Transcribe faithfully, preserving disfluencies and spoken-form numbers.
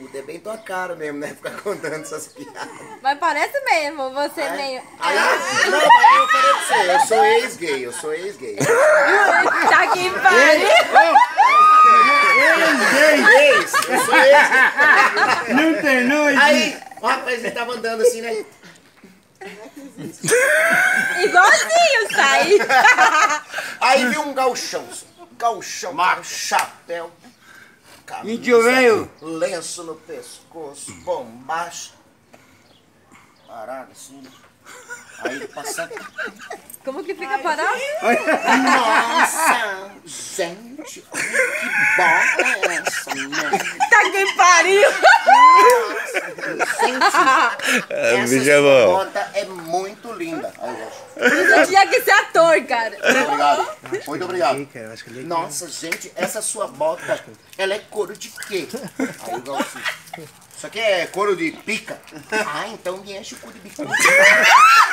Puta, é bem tua cara mesmo, né? Ficar contando essas piadas. Mas parece mesmo, você É? meio... Aí, não, mas eu falei pra você, eu sou ex-gay, eu sou ex-gay. Tá que pariu! Ex, eu sou ex-gay. Não tem noite. Aí, o rapaz, ele tava andando assim, né? Igualzinho, sai! Aí viu um gauchão, gauchão, com chapéu, Índio velho. lenço no pescoço, bombacha, parado assim. Aí passando. Como que fica parado? Nossa, gente, que bota é essa, né? Tá que pariu! Gente, É, essa bicho é sua bom. bota é muito linda. Aí eu Você tinha que ser ator, cara. Muito obrigado. Muito obrigado. Eu acho que ele- Nossa, gente, essa sua bota, ela é couro de quê? Aí eu gosto assim. Isso aqui é couro de pica? Ah, então me enche o cu de bicuda.